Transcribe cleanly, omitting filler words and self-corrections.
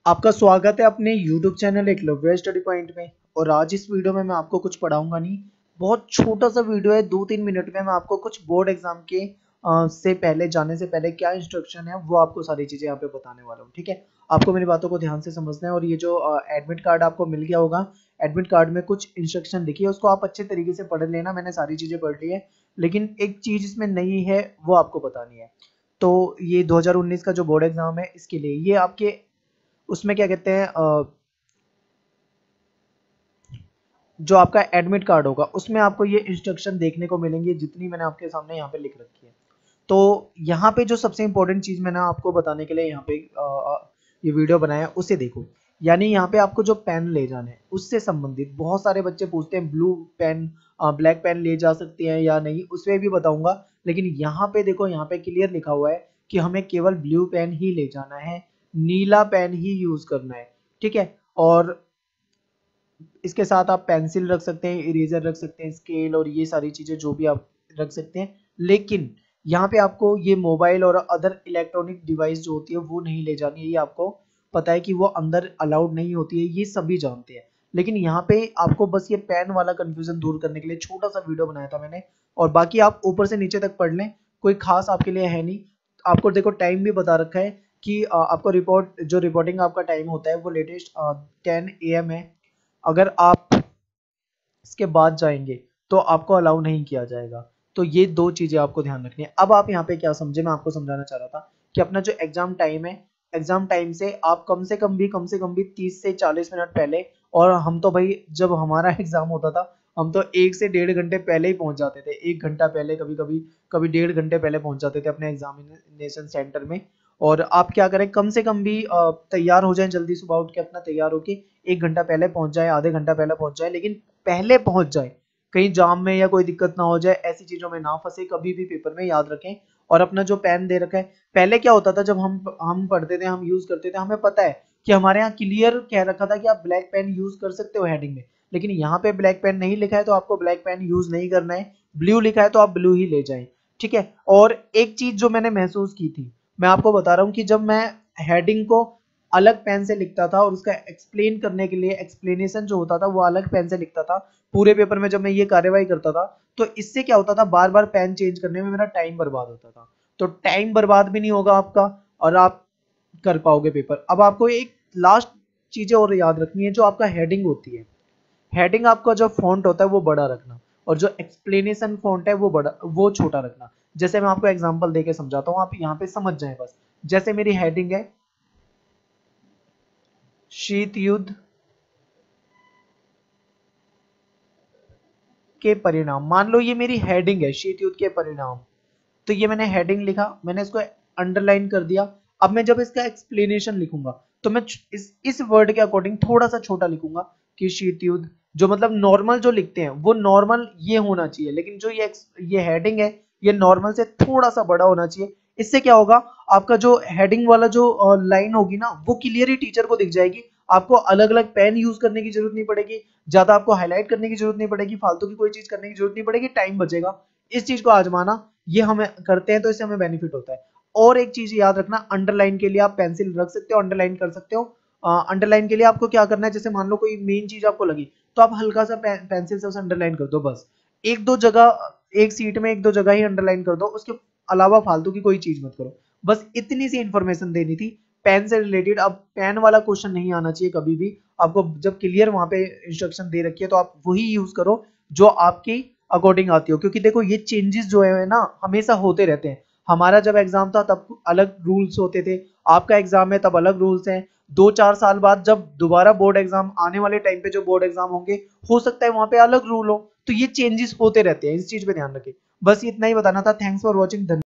आपका स्वागत है अपने YouTube channel Eklavya study point में। और आज इस वीडियो में मैं आपको कुछ पढ़ाऊंगा नहीं, बहुत छोटा सा वीडियो है। 2-3 मिनट में मैं आपको कुछ बोर्ड एग्जाम के से पहले जाने से पहले क्या इंस्ट्रक्शन है वो आपको सारी चीजें यहाँ पे बताने वाला हूँ। ठीक है, आपको मेरी बातों को ध्यान से समझना है। और ये जो एडमिट कार्ड आपको मिल गया होगा, एडमिट कार्ड में कुछ इंस्ट्रक्शन लिखी है, उसको आप अच्छे तरीके से पढ़ लेना। मैंने सारी चीजें पढ़ ली है, लेकिन एक चीज इसमें नहीं है वो आपको बतानी है। तो ये 2019 का जो बोर्ड एग्जाम है इसके लिए ये आपके उसमें क्या कहते हैं, जो आपका एडमिट कार्ड होगा उसमें आपको ये इंस्ट्रक्शन देखने को मिलेंगे, जितनी मैंने आपके सामने यहाँ पे लिख रखी है। तो यहाँ पे जो सबसे इंपॉर्टेंट चीज मैंने आपको बताने के लिए यहाँ पे ये वीडियो बनाया उसे देखो। यानी यहाँ पे आपको जो पेन ले जाना है उससे संबंधित बहुत सारे बच्चे पूछते हैं ब्लू पेन ब्लैक पेन ले जा सकते हैं या नहीं, उसमें भी बताऊंगा। लेकिन यहाँ पे देखो, यहाँ पे क्लियर लिखा हुआ है कि हमें केवल ब्लू पेन ही ले जाना है, नीला पेन ही यूज करना है। ठीक है, और इसके साथ आप पेंसिल रख सकते हैं, इरेजर रख सकते हैं, स्केल और ये सारी चीजें जो भी आप रख सकते हैं। लेकिन यहाँ पे आपको ये मोबाइल और अदर इलेक्ट्रॉनिक डिवाइस जो होती है वो नहीं ले जानी है। ये आपको पता है कि वो अंदर अलाउड नहीं होती है, ये सभी जानते हैं। लेकिन यहाँ पे आपको बस ये पेन वाला कंफ्यूजन दूर करने के लिए छोटा सा वीडियो बनाया था मैंने, और बाकी आप ऊपर से नीचे तक पढ़ लें, कोई खास आपके लिए है नहीं। आपको देखो टाइम भी बता रखा है कि आपको रिपोर्टिंग आपका टाइम होता है वो लेटेस्ट 10 AM है। अगर आप इसके बाद जाएंगे तो आपको अलाउ नहीं किया जाएगा। तो ये दो चीजें आपको ध्यान रखनी है। अब आप यहाँ पे क्या समझे, मैं आपको समझाना चाह रहा था कि अपना जो एग्जाम टाइम है, एग्जाम टाइम से आप कम से कम भी 30 से 40 मिनट पहले, और हम तो भाई जब हमारा एग्जाम होता था हम तो 1 से 1.5 घंटे पहले ही पहुंच जाते थे। 1 घंटा पहले, कभी 1.5 घंटे पहले पहुंच जाते थे अपने एग्जामिनेशन सेंटर में। और आप क्या करें, कम से कम भी तैयार हो जाएं, जल्दी सुबह उठ के अपना तैयार होके 1 घंटा पहले पहुंच जाए, आधे घंटा पहले पहुंच जाए, लेकिन पहले पहुंच जाए, कहीं जाम में या कोई दिक्कत ना हो जाए, ऐसी चीजों में ना फंसे कभी भी। पेपर में याद रखें। और अपना जो पेन दे रखा है, पहले क्या होता था जब हम पढ़ते थे, हम यूज करते थे, हमें पता है कि हमारे यहाँ क्लियर कह रखा था कि आप ब्लैक पेन यूज कर सकते हो हेडिंग में। लेकिन यहाँ पे ब्लैक पेन नहीं लिखा है तो आपको ब्लैक पेन यूज नहीं करना है, ब्लू लिखा है तो आप ब्लू ही ले जाएं। ठीक है, और एक चीज जो मैंने महसूस की थी, मैं आपको बता रहा हूँ कि जब मैं हेडिंग को अलग पेन से लिखता था और उसका एक्सप्लेन करने के लिए एक्सप्लेनेशन जो होता था वो अलग पेन से लिखता था, पूरे पेपर में जब मैं ये कार्यवाही करता था, तो इससे क्या होता था, बार बार पेन चेंज करने में मेरा टाइम बर्बाद होता था। तो टाइम बर्बाद भी नहीं होगा आपका और आप कर पाओगे पेपर। अब आपको एक लास्ट चीजें और याद रखनी है, जो आपका हेडिंग होती है, हेडिंग आपका जो फॉन्ट होता है वो बड़ा रखना, और जो एक्सप्लेनेशन फॉन्ट है वो छोटा रखना। जैसे मैं आपको एग्जांपल देके समझाता हूँ, आप यहाँ पे समझ जाएं बस। जैसे मेरी हेडिंग है शीत युद्ध के परिणाम, मान लो ये मेरी हेडिंग है शीत युद्ध के परिणाम। तो ये मैंने हेडिंग लिखा, मैंने इसको अंडरलाइन कर दिया। अब मैं जब इसका एक्सप्लेनेशन लिखूंगा तो मैं इस वर्ड के अकॉर्डिंग थोड़ा सा छोटा लिखूंगा कि शीत युद्ध, जो मतलब नॉर्मल जो लिखते हैं वो नॉर्मल ये होना चाहिए, लेकिन जो ये हेडिंग है ये नॉर्मल से थोड़ा सा बड़ा होना चाहिए। इससे क्या होगा, आपका जो हेडिंग वाला जो लाइन होगी ना वो क्लियरली टीचर को दिख जाएगी। आपको अलग अलग पेन यूज करने की जरूरत नहीं पड़ेगी, ज्यादा आपको हाईलाइट करने की जरूरत नहीं पड़ेगी, फालतू की कोई चीज करने की जरूरत नहीं पड़ेगी, टाइम बचेगा। इस चीज को आजमाना, ये हमें करते हैं तो इससे हमें बेनिफिट होता है। और एक चीज याद रखना, अंडरलाइन के लिए आप पेंसिल रख सकते हो, अंडरलाइन कर सकते हो। अंडरलाइन के लिए आपको क्या करना है, जैसे मान लो कोई मेन चीज आपको लगी तो आप हल्का सा पेंसिल से उसे अंडरलाइन कर दो, बस एक दो जगह, एक सीट में एक दो जगह ही अंडरलाइन कर दो, उसके अलावा फालतू की कोई चीज मत करो। बस इतनी सी इंफॉर्मेशन देनी थी पेन से रिलेटेड। अब पेन वाला क्वेश्चन नहीं आना चाहिए कभी भी आपको, जब क्लियर वहां पे इंस्ट्रक्शन दे रखी है तो आप वही यूज करो जो आपकी अकॉर्डिंग आती हो। क्योंकि देखो ये चेंजेस जो है ना हमेशा होते रहते हैं। हमारा जब एग्जाम था तब अलग रूल्स होते थे, आपका एग्जाम है तब अलग रूल्स हैं। 2-4 साल बाद जब दोबारा बोर्ड एग्जाम आने वाले टाइम पे जो बोर्ड एग्जाम होंगे, हो सकता है वहां पे अलग रूल हो। तो ये चेंजेस होते रहते हैं, इस चीज पे ध्यान रखें। बस इतना ही बताना था। Thanks for watching.